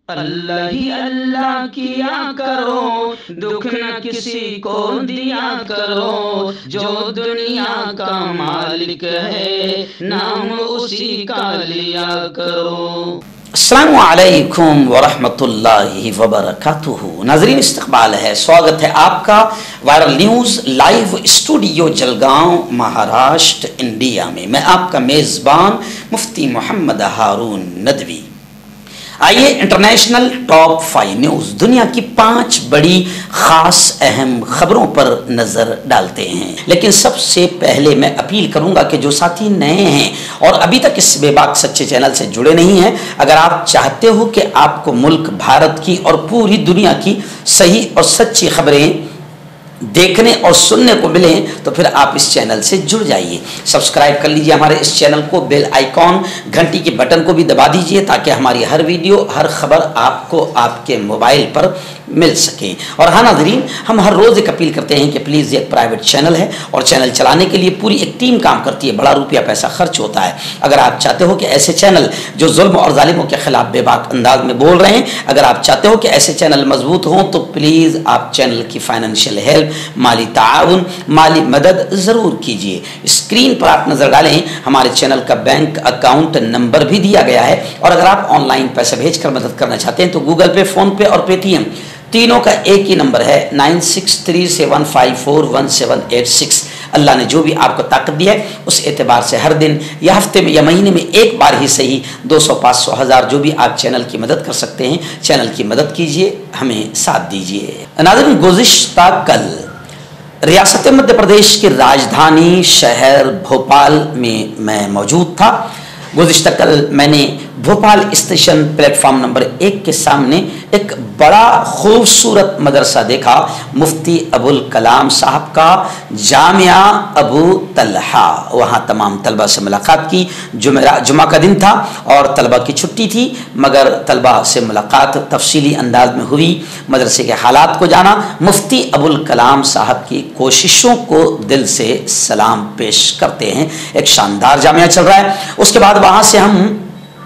अल्लाह ही अल्लाह किया करो, दुख न किसी को दिया करो, जो दुनिया का मालिक है नाम उसी का लिया करो। अस्सलामु अलैकुम वरहमतुल्लाहि वबरकातुहू। नाज़रीन, इस्तक़बाल है, स्वागत है आपका viral news live studio Jalgaon, Maharashtra, India में। मैं आपका मेज़बान मुफ्ती मोहम्मद हारून नदवी। आइए इंटरनेशनल टॉप 5 न्यूज़, दुनिया की 5 बड़ी ख़ास अहम खबरों पर नज़र डालते हैं। लेकिन सबसे पहले मैं अपील करूंगा कि जो साथी नए हैं और अभी तक इस बेबाक सच्चे चैनल से जुड़े नहीं हैं, अगर आप चाहते हो कि आपको मुल्क भारत की और पूरी दुनिया की सही और सच्ची खबरें देखने और सुनने को मिलें, तो फिर आप इस चैनल से जुड़ जाइए। सब्सक्राइब कर लीजिए हमारे इस चैनल को, बेल आइकॉन घंटी के बटन को भी दबा दीजिए ताकि हमारी हर वीडियो, हर खबर आपको आपके मोबाइल पर मिल सके। और हाँ नाज़रीन, हम हर रोज़ एक अपील करते हैं कि प्लीज़, ये एक प्राइवेट चैनल है और चैनल चलाने के लिए पूरी एक टीम काम करती है, बड़ा रुपया पैसा खर्च होता है। अगर आप चाहते हो कि ऐसे चैनल जो जुल्म और जालिमों के खिलाफ बेबाक अंदाज में बोल रहे हैं, अगर आप चाहते हो कि ऐसे चैनल मजबूत हों, तो प्लीज़ आप चैनल की फाइनेंशियल हेल्प, माली ताउन, माली मदद ज़रूर कीजिए। स्क्रीन पर आप नज़र डालें, हमारे चैनल का बैंक अकाउंट नंबर भी दिया गया है। और अगर आप ऑनलाइन पैसे भेजकर मदद करना चाहते हैं तो गूगल पे, फ़ोन पे और पेटीएम तीनों का एक ही नंबर है 9637541786। अल्लाह ने जो भी आपको ताकत दी है, उस एतबार से हर दिन या हफ्ते में या महीने में एक बार ही सही 200, 500, 1000 जो भी आप चैनल की मदद कर सकते हैं, चैनल की मदद कीजिए, हमें साथ दीजिए। नाज़रीन, गुज़िश्ता कल रियासत मध्य प्रदेश की राजधानी शहर भोपाल में मैं मौजूद था। गुज़िश्ता कल मैंने भोपाल स्टेशन प्लेटफॉर्म नंबर 1 के सामने एक बड़ा खूबसूरत मदरसा देखा, मुफ्ती अबुल कलाम साहब का जामिया अबू तलहा। वहाँ तमाम तलबा से मुलाकात की। जुमा का दिन था और तलबा की छुट्टी थी, मगर तलबा से मुलाकात तफसीली अंदाज में हुई, मदरसे के हालात को जाना, मुफ्ती अबुल कलाम साहब की कोशिशों को दिल से सलाम पेश करते हैं। एक शानदार जामिया चल रहा है। उसके बाद वहाँ से हम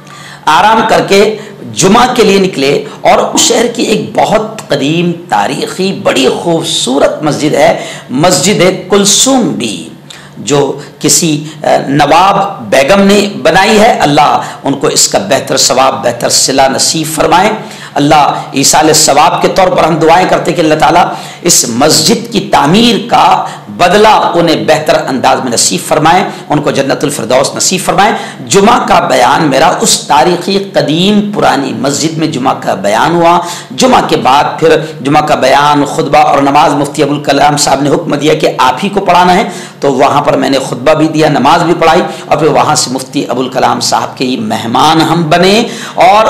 आराम करके जुमा के लिए निकले और उस शहर की एक बहुत कदीम तारीखी बड़ी खूबसूरत मस्जिद है, मस्जिद कुलसूम बी, जो किसी नवाब बेगम ने बनाई है। अल्लाह उनको इसका बेहतर सवाब, बेहतर सिला नसीब फरमाए। अल्लाह ईसाल सवाब के तौर पर हम दुआएं करते कि अल्लाह ताला इस मस्जिद की तामीर का बदला उन्हें बेहतर अंदाज में नसीब फरमाए, उनको जन्नतुल फिरदौस नसीब फरमाए। जुमा का बयान मेरा उस तारीखी कदीम पुरानी मस्जिद में जुमा का बयान हुआ। जुमा के बाद फिर जुमा का बयान, खुतबा और नमाज मुफ्ती अबुल कलाम साहब ने हुक्म दिया कि आप ही को पढ़ाना है, तो वहाँ पर मैंने खुतबा भी दिया, नमाज भी पढ़ाई और फिर वहाँ से मुफ्ती अबुल कलाम साहब के ही मेहमान हम बने। और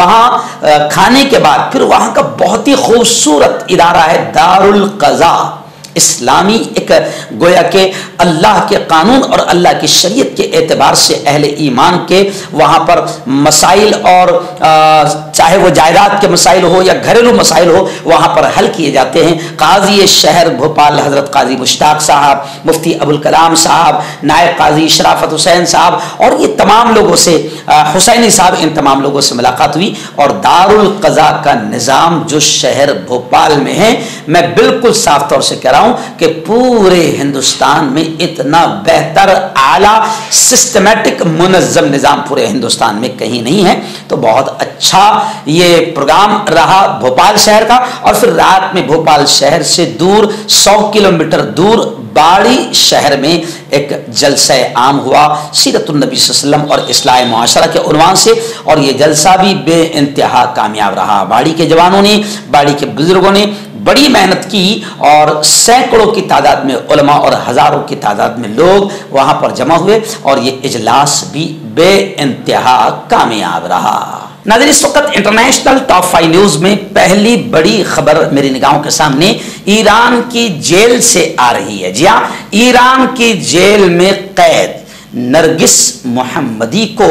वहाँ खाने के बाद फिर वहाँ का बहुत ही खूबसूरत इदारा है दारुल क़ज़ा, इस्लामी एक गोया के अल्लाह के कानून और अल्लाह की शरीयत के एतबार से अहले ईमान के वहाँ पर मसाइल और चाहे वो जायदाद के मसाइल हो या घरेलू मसाइल हो, वहाँ पर हल किए जाते हैं। काजी शहर भोपाल हज़रत काजी मुश्ताक साहब, मुफ्ती अबुल कलाम साहब, नायब काजी शराफत हुसैन साहब और ये तमाम लोगों से, हुसैनी साहब, इन तमाम लोगों से मुलाकात हुई। और दारुल क़ज़ा का निज़ाम जो शहर भोपाल में है, मैं बिल्कुल साफ तौर से कह रहा हूँ कि पूरे हिंदुस्तान में इतना बेहतर, आला, सिस्टमेटिक, मुनज़्ज़म निज़ाम पूरे हिंदुस्तान में कहीं नहीं है। तो बहुत अच्छा ये प्रोग्राम रहा भोपाल शहर का। और फिर रात में भोपाल शहर से दूर 100 किलोमीटर दूर बाड़ी शहर में एक जलसा आम हुआ सीरतुन नबी सल्लल्लाहु अलैहि वसल्लम और इस्लाह मुआशरा के उन्वान से, और ये जलसा भी बेइंतहा कामयाब रहा। बाड़ी के जवानों ने, बाड़ी के बुजुर्गों ने बड़ी मेहनत की और सैकड़ों की तादाद में उलमा और हज़ारों की तादाद में लोग वहाँ पर जमा हुए और ये इजलास भी बेइंतहा कामयाब रहा। नाज़रीन, इस वक्त इंटरनेशनल टॉप 5 न्यूज़ में पहली बड़ी खबर मेरी निगाहों के सामने ईरान की जेल से आ रही है। जी हाँ, ईरान की जेल में कैद नरगिस मोहम्मदी को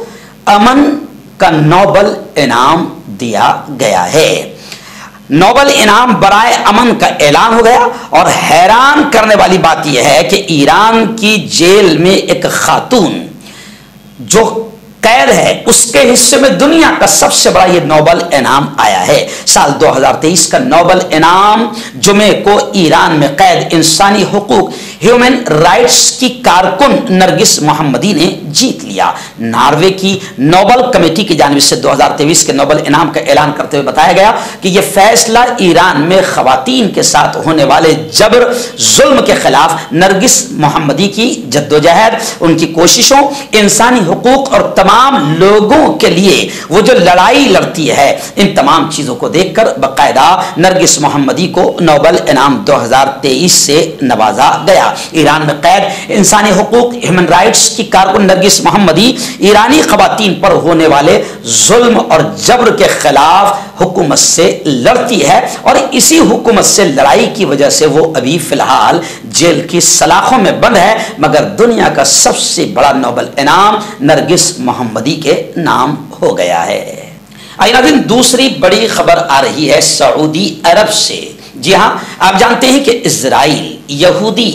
अमन का नोबल इनाम दिया गया है। नोबल इनाम बराए अमन का ऐलान हो गया। और हैरान करने वाली बात यह है कि ईरान की जेल में एक खातून जो कैद है, उसके हिस्से में दुनिया का सबसे बड़ा ये नोबल इनाम आया है। साल 2023 का नोबल इनाम जुमे को ईरान में कैद इंसानी हुकूक ह्यूमन राइट्स की कारकुन नरगिस मोहम्मदी ने जीत लिया। नॉर्वे की नोबल कमेटी की जानिब से 2023 के नोबल इनाम का ऐलान करते हुए बताया गया कि यह फैसला ईरान में खवातीन के साथ होने वाले जबर जुल्म के खिलाफ नरगिस मोहम्मदी की जद्दोजहद, उनकी कोशिशों, इंसानी हुकूक और तमाम लोगों के लिए वो जो लड़ाई लड़ती है, इन तमाम चीजों को देखकर बाकायदा नरगिस मोहम्मदी को नोबल इनाम 2023 से नवाजा गया। ईरान में कैद इंसानी हुकूक ह्यूमन राइट्स की कारकुन नरगिस मोहम्मदी ईरानी खवातीन पर होने वाले जुल्म और जबर के खिलाफ हुकूमत से लड़ती है और इसी हुकूमत से लड़ाई की वजह से वो अभी फिलहाल जेल की सलाखों में बंद है, मगर दुनिया का सबसे बड़ा नोबल इनाम नरगिस मोहम्मदी के नाम हो गया है। आइए नाज़रीन, दूसरी बड़ी खबर आ रही है सऊदी अरब से। जी हां, आप जानते हैं कि इजराइल, यहूदी,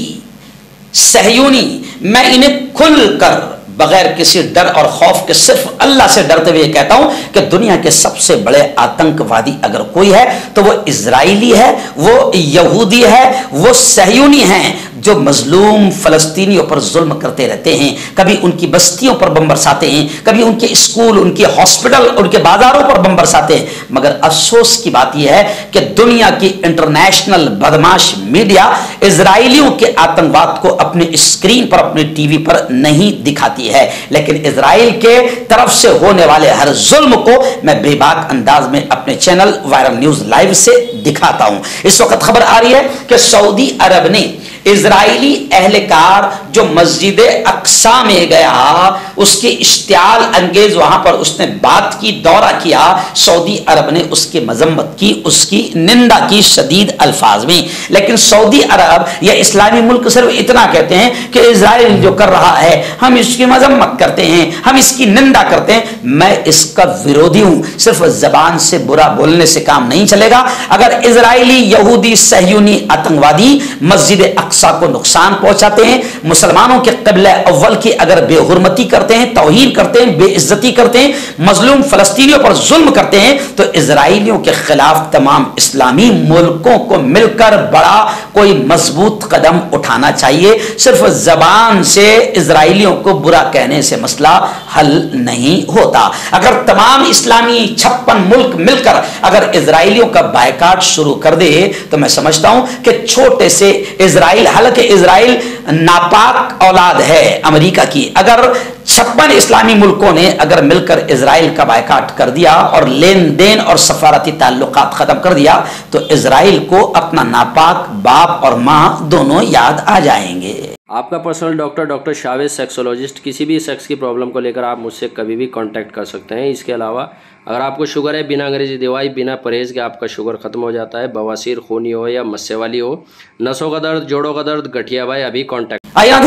सहयूनी, मैं इन्हें खुलकर बगैर किसी डर और खौफ के सिर्फ अल्लाह से डरते हुए कहता हूं कि दुनिया के सबसे बड़े आतंकवादी अगर कोई है तो वो इजराइली है, वो यहूदी है, वो सहयूनी हैं जो मजलूम फलस्तीनियों पर जुल्म करते रहते हैं। कभी उनकी बस्तियों पर बम बरसाते हैं, कभी उनके स्कूल, उनके हॉस्पिटल, उनके बाजारों पर बम बरसाते हैं। मगर अफसोस की बात यह है कि दुनिया की इंटरनेशनल बदमाश मीडिया इजराइलियों के आतंकवाद को अपने स्क्रीन पर, अपने टीवी पर नहीं दिखाती है, लेकिन इजराइल के तरफ से होने वाले हर जुल्म को मैं बेबाक अंदाज में अपने चैनल वायरल न्यूज लाइव से दिखाता हूं। इस वक्त खबर आ रही है कि सऊदी अरब ने इजरायली एहलकार जो मस्जिद अक्सा में गया, उसके इश्तियाल अंगेज वहां पर उसने बात की, दौरा किया, सऊदी अरब ने उसकी मजम्मत की, उसकी निंदा की शदीद अल्फाज में। लेकिन सऊदी अरब या इस्लामी मुल्क सिर्फ इतना कहते हैं कि इजराइल जो कर रहा है हम इसकी मजम्मत करते हैं, हम इसकी निंदा करते हैं। मैं इसका विरोधी हूं। सिर्फ जबान से बुरा बोलने से काम नहीं चलेगा। अगर इजरायली, यहूदी, सहयूनी आतंकवादी मस्जिद अक्सा को नुकसान पहुंचाते हैं, मुसलमानों के क़िबला अव्वल की अगर बेहुरमती करते हैं, तौहीन करते हैं, बेइज्जती करते हैं, मजलूम फलस्तीनियों पर जुल्म करते हैं, तो इजराइलियों के खिलाफ तमाम इस्लामी मुल्कों को मिलकर बड़ा कोई मजबूत कदम उठाना चाहिए। सिर्फ जबान से इजराइलियों को बुरा कहने से मसला हल नहीं होता। अगर तमाम इस्लामी 56 मुल्क मिलकर अगर इजराइलियों का बायकाट शुरू कर दे तो मैं समझता हूं कि छोटे से इजराइल, हालांकि इजराइल नापाक औलाद है अमेरिका की, अगर 56 इस्लामी मुल्कों ने अगर मिलकर इजराइल का बायकाट कर दिया और लेन देन और सफारती ताल्लुकात खत्म कर दिया तो इजराइल को अपना नापाक बाप और मां दोनों याद आ जाएंगे। आपका पर्सनल डॉक्टर शावेज सेक्सोलॉजिस्ट, किसी भी सेक्स की प्रॉब्लम को लेकर आप मुझसे कभी भी कांटेक्ट कर सकते हैं। इसके अलावा अगर आपको शुगर है, बिना अंग्रेजी दवाई, बिना परहेज के आपका शुगर खत्म हो जाता है, बवासीर, खूनी हो या मस्से वाली हो, नसों का दर्द, जोड़ों का दर्द, गठिया भाई, अभी कांटेक्ट।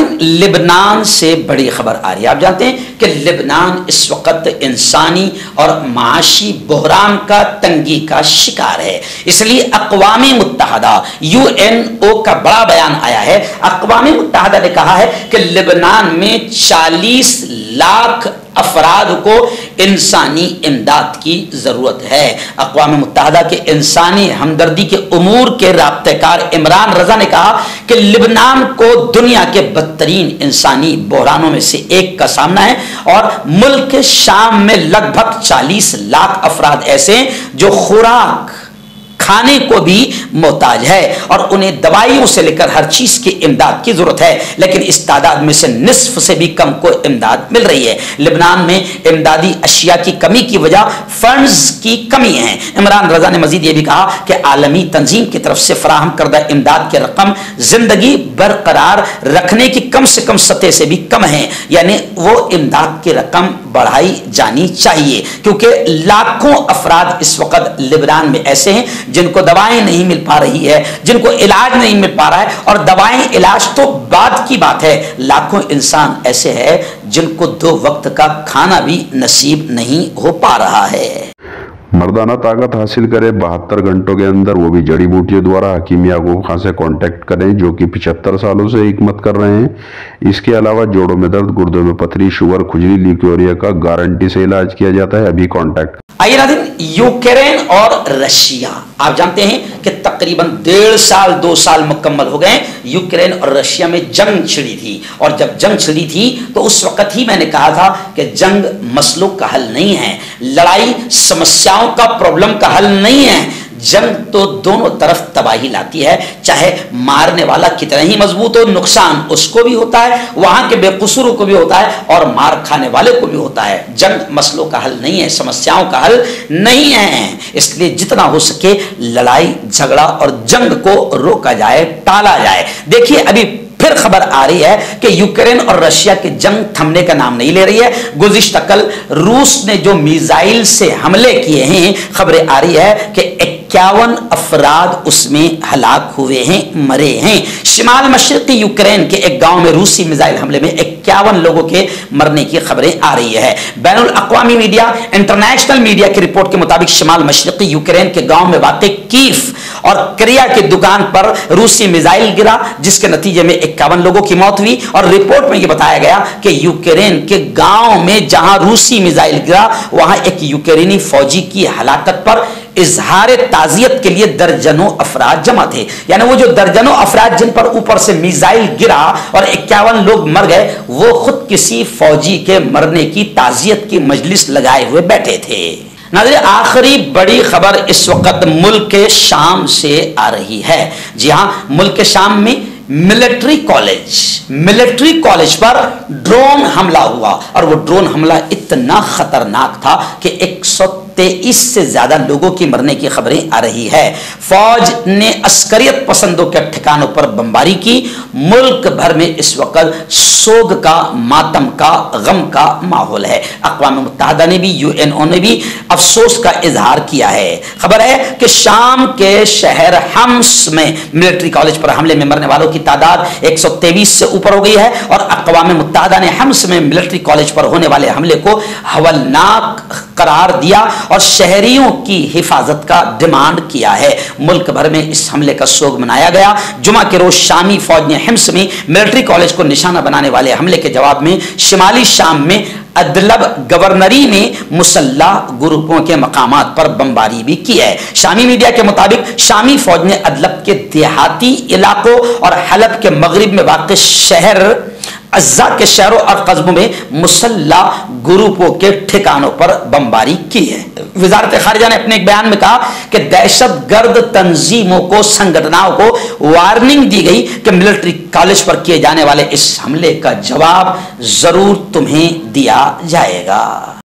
लिबनान से बड़ी खबर आ रही है। आप जानते हैं कि लिबनान इस वक्त इंसानी और माशी बहरान का तंगी का शिकार है। इसलिए अक़वाम मुत्तहदा UNO का बड़ा बयान आया है। अक़वाम मुत्तहदा ने कहा है कि लिबनान में 40 लाख अफराद को इंसानी इमदाद की जरूरत है। अक़वाम मुत्तहदा के इंसानी हमदर्दी के उमूर के राब्तेकार इमरान रजा ने कहा कि लिबनान को दुनिया के बदतरीन इंसानी बहरानों में से एक का सामना है और मुल्क शाम में लगभग 40 लाख अफराद ऐसे जो खुराक, खाने को भी मोहताज है और उन्हें दवाइयों से लेकर हर चीज की इमदाद की जरूरत है, लेकिन इस तादाद में से निस्फ से भी कम को इमदाद मिल रही है। लिबनान में इमदादी अशिया की कमी की वजह फंड्स की कमी है। इमरान रजा ने मजीद ये भी कहा कि आलमी तंजीम की तरफ से फराहम करदा इमदाद की रकम जिंदगी बरकरार रखने की कम से कम सतह से भी कम है, यानी वो इमदाद की रकम बढ़ाई जानी चाहिए, क्योंकि लाखों अफराद इस वक्त लिबनान में ऐसे हैं जिनको दवाएं नहीं मिल पा रही है, जिनको इलाज नहीं मिल पा रहा है, और दवाएं इलाज तो बाद की बात है, लाखों इंसान ऐसे हैं जिनको 2 वक्त का खाना भी नसीब नहीं हो पा रहा है। मर्दाना ताकत हासिल करें 72 घंटों के अंदर, वो भी जड़ी बूटियों द्वारा। हकीम याकूब खान से कांटेक्ट करें जो कि 75 सालों से हिकमत कर रहे हैं। इसके अलावा जोड़ों में दर्द, गुर्दों में पथरी, शुगर, खुजली, ल्यूकेरिया का गारंटी से इलाज किया जाता है। अभी कांटेक्ट। आइए नाज़रीन, यूक्रेन और रशिया, आप जानते हैं कि तकरीबन 1.5 साल 2 साल मुकम्मल हो गए यूक्रेन और रशिया में जंग छिड़ी थी। और जब जंग छिड़ी थी तो उस वक्त ही मैंने कहा था कि जंग मसलों का हल नहीं है, लड़ाई समस्याओं का, प्रॉब्लम का हल नहीं है। जंग तो दोनों तरफ तबाही लाती है, चाहे मारने वाला कितना ही मजबूत हो, नुकसान उसको भी होता है, वहां के बेकसूरों को भी होता है और मार खाने वाले को भी होता है। जंग मसलों का हल नहीं है, समस्याओं का हल नहीं है। इसलिए जितना हो सके लड़ाई झगड़ा और जंग को रोका जाए, टाला जाए। देखिए अभी फिर खबर आ रही है कि यूक्रेन और रशिया की जंग थमने का नाम नहीं ले रही है। गुज़िश्ता कल रूस ने जो मिसाइल से हमले किए हैं, खबरें आ रही है कि 51 अफराद उसमें हलाक हुए हैं, मरे हैं। शिमाल मशरक़ी यूक्रेन के एक गांव में रूसी मिसाइल हमले में 51 लोगों के मरने की खबरें आ रही है। बैनुल अक़वामी मीडिया, इंटरनेशनल मीडिया की रिपोर्ट के मुताबिक शिमाल मशरक़ी यूक्रेन के गांव में वाक़ कीफ और क्रिया की दुकान पर रूसी मिसाइल गिरा, जिसके नतीजे में 51 लोगों की मौत हुई। और रिपोर्ट में यह बताया गया कि यूक्रेन के गांव में जहां रूसी मिसाइल गिरा वहां एक यूक्रेनी फौजी की हलाकत पर इजहार ताजियत के लिए दर्जनों अफराद जमा थे। यानी वो जो दर्जनों अफराद जिन पर ऊपर से मिसाइल गिरा और 51 लोग मर गए, वो खुद किसी फौजी के मरने की ताजियत की मजलिस लगाए हुए बैठे थे। नाज़रीन, आखिरी बड़ी खबर इस वक्त मुल्क के शाम से आ रही है। जी हां, मुल्क के शाम में मिलिट्री कॉलेज पर ड्रोन हमला हुआ और वो ड्रोन हमला इतना खतरनाक था कि 123 से ज्यादा लोगों की मरने की खबरें आ रही है। फौज ने अस्करियत पसंदों के ठिकानों पर बमबारी की। मुल्क भर में इस वक्त सोग का, मातम का, गम का माहौल है। अक़वाम मुत्तहिदा ने भी, यूएनओ ने भी अफसोस का इजहार किया है। खबर है कि शाम के शहर हम्स में मिलिट्री कॉलेज पर हमले में मरने वालों की तादाद 123 से ऊपर हो गई है और अक़वाम मुत्तहिदा ने हम्स में मिलिट्री कॉलेज पर होने वाले हमले को हवलनाक करार दिया और शहरियों की हिफाजत का डिमांड किया है। मुल्क भर में इस हमले का सोग मनाया गया। जुमा के रोज शामी फौज ने हिम्स में मिलिट्री कॉलेज को निशाना बनाने वाले हमले के जवाब में शिमाली शाम में अदलब गवर्नरी में मुसल्ला ग्रुपों के मकामात पर बमबारी भी की है। शामी मीडिया के मुताबिक शामी फौज ने अदलब के देहाती इलाकों और हलब के मगरिब में वाक़ शहर अज़्ज़ा के शहरों और कस्बों में मुसल्ला ग्रुपों के ठिकानों पर बमबारी की है। वज़ारत ख़ारिजा ने अपने एक बयान में कहा कि दहशतगर्द तंजीमों को, संगठनों को वार्निंग दी गई कि मिलिट्री कॉलेज पर किए जाने वाले इस हमले का जवाब जरूर तुम्हें दिया जाएगा।